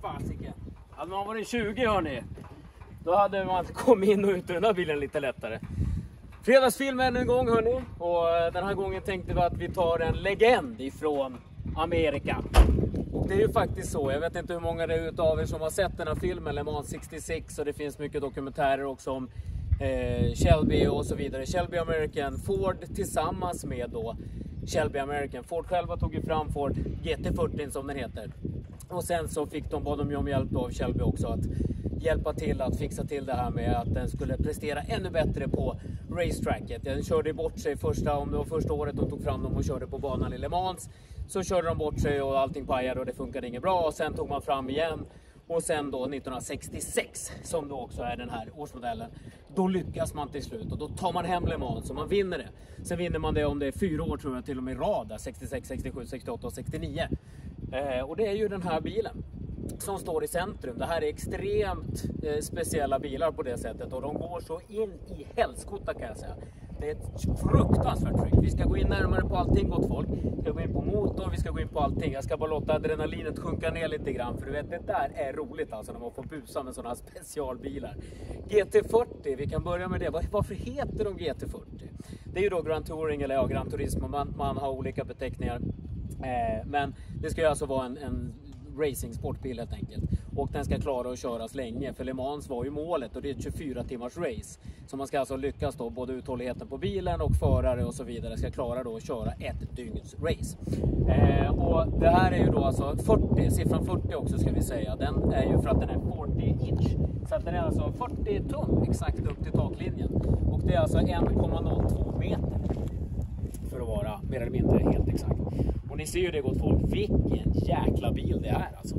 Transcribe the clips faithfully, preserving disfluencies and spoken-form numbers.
fasiken. Hade man varit tjugo hörni, då hade man kommit in och ut ur den här bilen lite lättare. Fredagsfilm ännu en gång hörni. Och den här gången tänkte vi att vi tar en legend ifrån Amerika. Och det är ju faktiskt så, jag vet inte hur många det är utav er som har sett den här filmen Le Mans sextiosex. Och det finns mycket dokumentärer också om eh, Shelby och så vidare. Shelby American, Ford tillsammans med då Shelby American. Ford själva tog ju fram Ford G T fyrtio som den heter. Och sen så fick de, bad de ju om hjälp av Shelby också att hjälpa till att fixa till det här med att den skulle prestera ännu bättre på racetracket. Den körde bort sig första, om det var första året de tog fram dem och körde på banan i Le Mans. Så körde de bort sig och allting pajade och det funkade inget bra. Och sen tog man fram igen. Och sen då nittonhundrasextiosex, som då också är den här årsmodellen, då lyckas man till slut och då tar man hem Le Mans och man vinner det. Sen vinner man det om det är fyra år tror jag till och med i rad, där, sextiosex, sextiosju, sextioåtta och sextionio. Eh, och det är ju den här bilen som står i centrum. Det här är extremt eh, speciella bilar på det sättet och de går så in i helskotta kan jag säga. Det är ett fruktansvärt tryck. Vi ska gå in närmare på allting gott folk. Vi ska gå in på motor, vi ska gå in på allting. Jag ska bara låta adrenalinet sjunka ner lite grann. För du vet, det där är roligt alltså när man får busa med sådana här specialbilar. G T fyrtio, vi kan börja med det. Varför heter de G T fyrtio? Det är ju då Grand Touring eller ja, Grand Turismo. Man, man har olika beteckningar. Eh, men det ska ju alltså vara en... en racing sportbil helt enkelt. Och den ska klara att köras länge. För Le Mans var ju målet och det är ett tjugofyra timmars race. Så man ska alltså lyckas då, både uthålligheten på bilen och förare och så vidare ska klara då att köra ett dygns race. Eh, och det här är ju då alltså fyrtio, siffran fyrtio också ska vi säga. Den är ju för att den är fyrtio inch. Så att den är alltså fyrtio tum exakt upp till taklinjen. Och det är alltså en komma noll två meter. För att vara mer eller mindre helt exakt. Och ni ser ju det gott folk, vilken jäkla bil det är alltså.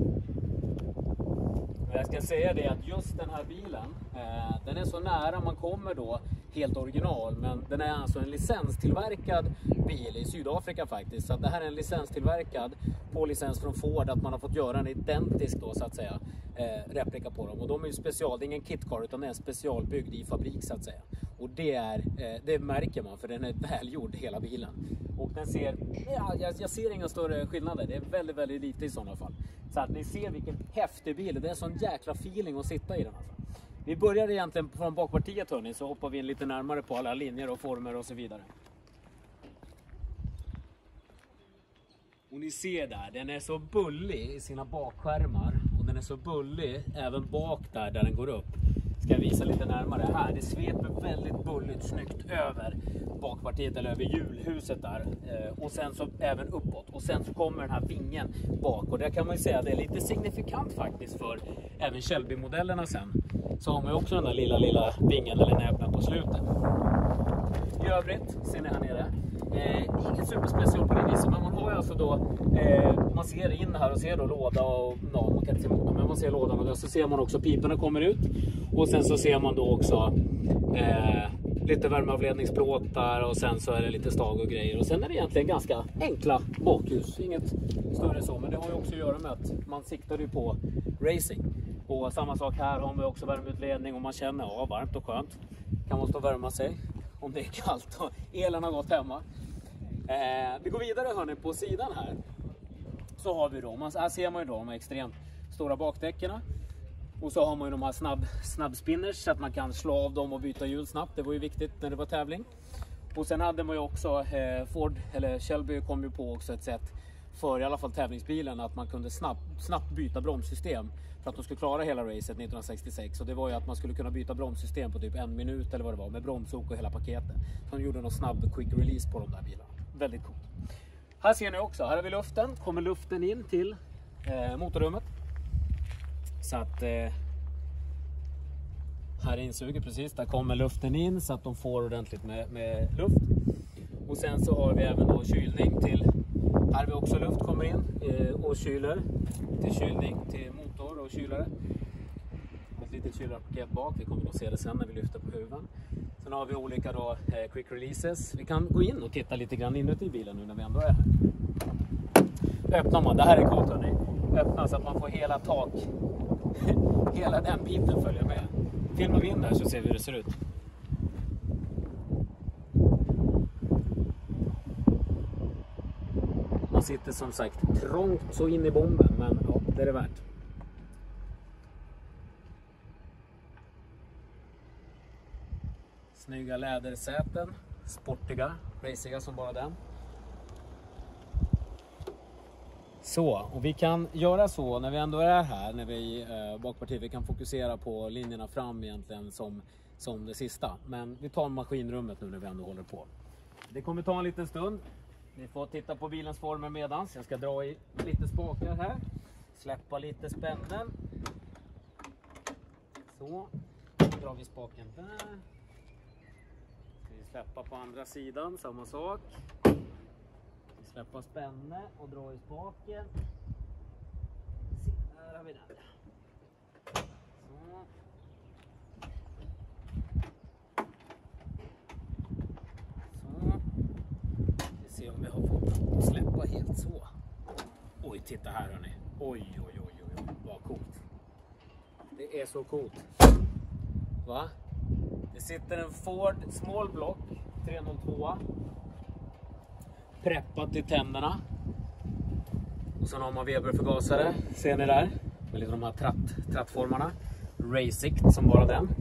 Men jag ska säga det att just den här bilen, eh, den är så nära man kommer då helt original. Men den är alltså en licenstillverkad bil i Sydafrika faktiskt. Så att det här är en licenstillverkad på licens från Ford, att man har fått göra en identisk då så att säga eh, replika på dem. Och de är ju special, det är ingen kitcar utan det är en specialbyggd i fabrik så att säga. Och det, är, eh, det märker man för den är välgjord hela bilen. Och den ser, ja, jag, jag ser inga större skillnader. Det är väldigt, väldigt lite i sådana fall. Så att ni ser vilken häftig bil. Det är en sån jäkla feeling att sitta i den alltså. Vi börjar egentligen från bakpartiet hörni, så hoppar vi in lite närmare på alla linjer och former och så vidare. Och ni ser där, den är så bullig i sina bakskärmar. Och den är så bullig även bak där, där den går upp. Ska jag visa lite närmare här. Det sveper väldigt bulligt snyggt över bakpartiet eller över hjulhuset där. Och sen så även uppåt. Och sen så kommer den här vingen bak. Och där kan man ju säga att det är lite signifikant faktiskt för även Shelby-modellerna sen. Så har man ju också den där lilla, lilla vingen eller näbben på slutet. I övrigt ser ni här nere. Eh, inget superspecial på det viset, men man har ju alltså då eh, man ser in här och ser då låda och ja, man kan inte se motorn, men man ser lådan och där så ser man också piporna kommer ut och sen så ser man då också eh, lite värmeavledningsplåtar och sen så är det lite stag och grejer och sen är det egentligen ganska enkla bakljus, inget större så, men det har ju också att göra med att man siktar ju på racing. Och samma sak här har man också värmeutledning och man känner ja, varmt och skönt, kan man stå och värma sig om det är kallt och elen har gått hemma. Eh, vi går vidare hörni, på sidan här så har vi då, man, här ser man ju då de extremt stora bakdäckerna och så har man ju de här snabb, snabbspinners så att man kan slå av dem och byta hjul snabbt. Det var ju viktigt när det var tävling. Och sen hade man ju också eh, Ford, eller Shelby kom ju på också ett sätt för i alla fall tävlingsbilen att man kunde snabbt, snabbt byta bromssystem för att de skulle klara hela racet nittonhundrasextiosex. Och det var ju att man skulle kunna byta bromssystem på typ en minut eller vad det var med bromsok och hela paketet. Så de gjorde någon snabb quick release på de där bilarna. Väldigt coolt. Här ser ni också, här har vi luften. Kommer luften in till eh, motorrummet. Så att eh, här är insuget precis, där kommer luften in så att de får ordentligt med, med luft. Och sen så har vi även då kylning till, här har vi också luft kommer in eh, och kyler till kylning till motor och kylare. Ett litet kylarpaket bak, vi kommer att se det sen när vi lyfter på huven. Sen har vi olika då eh, quick releases. Vi kan gå in och titta lite grann inuti bilen nu när vi ändå är här. Öppnar man, det här är coolt hörni. Öppnar så att man får hela tak. Hela den biten följer med. Filmar vi in där så ser vi hur det ser ut. Man sitter som sagt trångt så in i bomben, men ja, det är det värt. Snygga lädersäten. Sportiga, raciga som bara den. Så, och vi kan göra så när vi ändå är här, när vi eh, bakpartiet, vi kan fokusera på linjerna fram egentligen som, som det sista. Men vi tar maskinrummet nu när vi ändå håller på. Det kommer ta en liten stund. Ni får titta på bilens former medans. Jag ska dra i lite spakar här. Släppa lite spännen. Så, då drar vi spaken där. Ska vi släppa på andra sidan, samma sak. Släppa spänne och dra i spaken. Se, där har vi den. Så. Så. Vi ser om vi har fått att släppa helt så. Oj, titta här hörni. Oj, oj, oj, oj, vad coolt. Det är så coolt. Va? Det sitter en Ford Small Block tre noll två. Preppat i tänderna. Och sen har man Weber-förgasare. Ser ni där? Med lite de här tratt, trattformarna. Racikt som bara den.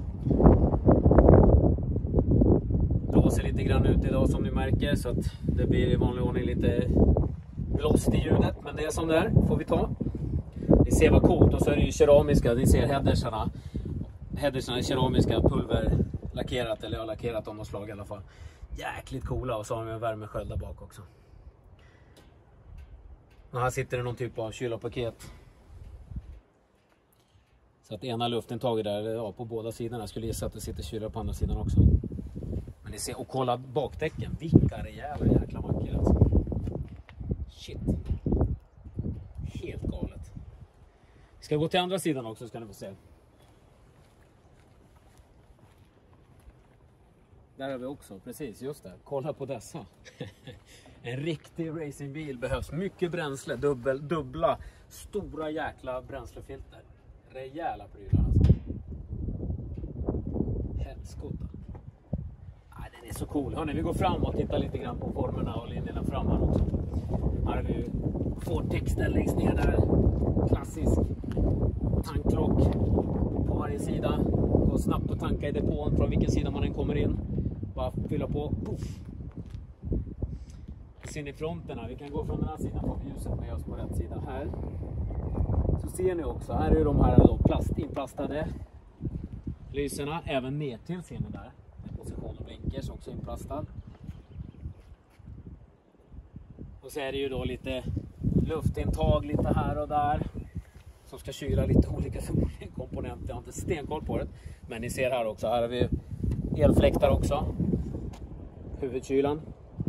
Blåser lite grann ut idag som ni märker. Så att det blir i vanlig ordning lite blåst i ljudet. Men det är som det är. Får vi ta. Ni ser vad coolt. Och så är det ju keramiska. Ni ser headersarna. Headersarna är keramiska. Pulverlackerat. Eller jag har lackerat om något slag i alla fall. Jäkligt coola, och så har vi en värmesköld där bak också. Och här sitter det någon typ av kylarpaket. Så att ena luftintaget där, ja, på båda sidorna. Jag skulle gissa att det sitter kylar på andra sidan också. Men ni ser, och kolla bakdäcken. Vilka rejäla jäkla mackor alltså. Shit. Helt galet. Vi ska gå till andra sidan också, ska ni få se. Där har vi också, precis, just det. Kolla på dessa. En riktig racingbil behövs mycket bränsle, dubbel, dubbla, stora jäkla bränslefilter. Rejäla prylar alltså. Helskotta. Nej, den är så cool. Hörrni, vi går fram och tittar lite grann på formerna och linjerna fram här också. Här har vi Ford-texten längst ner där. Klassisk tanklock på varje sida. Gå snabbt och tanka i depån från vilken sida man än kommer in. Bara fylla på. Puff. Ser ni fronterna? Vi kan gå från den här sidan på ljuset med oss på rätt sida här. Så ser ni också, här är de här då plast, inplastade lyserna. Även ner till ser ni där. Position och blinkers också inplastad. Och så är det ju då lite luftintag lite här och där. Som ska kyla lite olika komponenter. Jag har inte stenkoll på det. Men ni ser här också. Här har vi elfläktar också. Huvudkylan.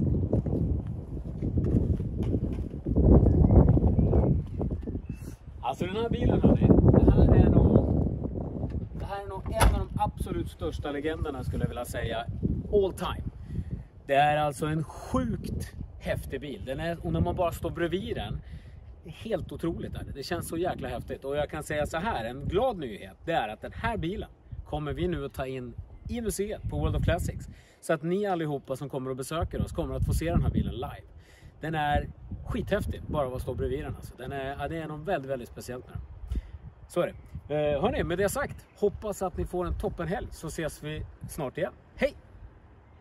Alltså den här bilen hörni. Det här är nog, det här är nog en av de absolut största legenderna skulle jag vilja säga. All time. Det är alltså en sjukt häftig bil. Den är, och när man bara står bredvid den. Helt otroligt är det. Det känns så jäkla häftigt. Och jag kan säga så här, en glad nyhet, det är att den här bilen kommer vi nu att ta in i museet på World of Classics. Så att ni allihopa som kommer och besöker oss kommer att få se den här bilen live. Den är skithäftig, bara att stå bredvid den. Alltså. Den är, ja, det är något väldigt, väldigt speciellt med den. Så är det. Eh, hörni, med det sagt, hoppas att ni får en toppenhelg så ses vi snart igen. Hej!